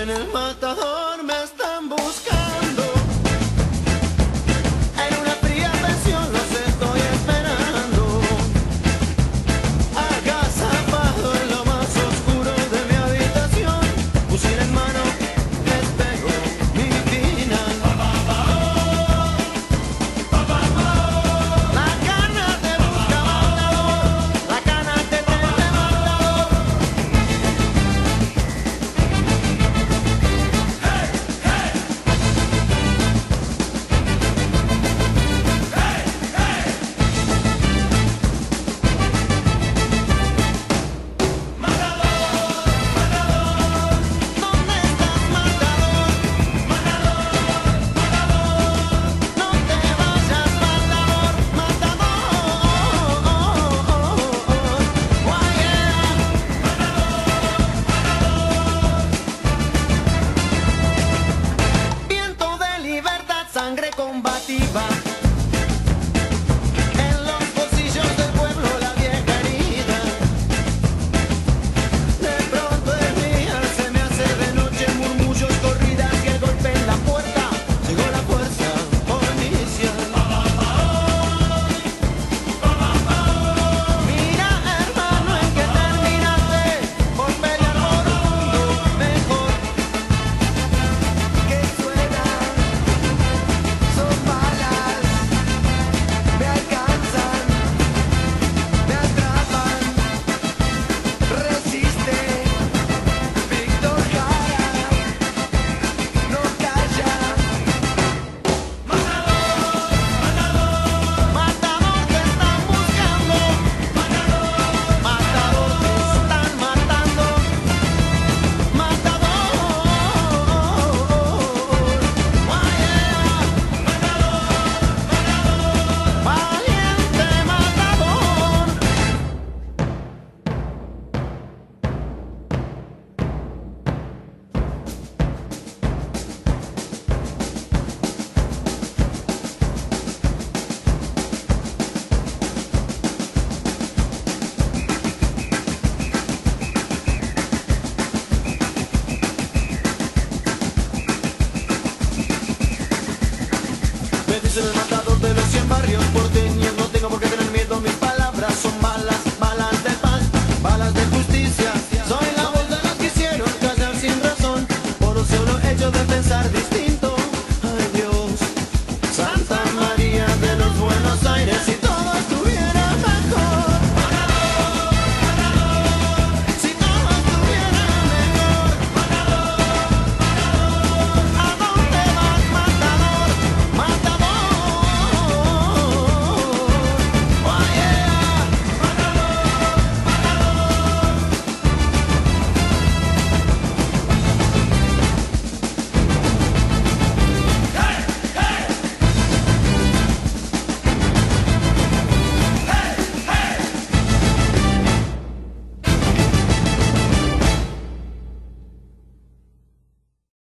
En el matador me están buscando. En una fría pensión los estoy esperando. Agazapado en lo más oscuro de mi habitación, fusil en mano, espero mi final. La cana te busca matador, la cana te teme matador. ¿Dónde estás, matador? No te vayas, matador, matador. Viento de libertad, sangre combativa. En los bolsillos del pueblo la vieja herida. De pronto el día se me hace de noche, murmullos, corridas y el golpe en la puerta. Llegó la fuerza policial. Mira, hermano, en que terminaste por pelear por un mundo mejor. Que suena, son balas, me alcanzan, me atrapan. Resiste, Víctor Jara, no calla. Matador, te están buscando. Matador, te están matando. Matador, valiente matador. Me dicen el matador de los 100 barrios.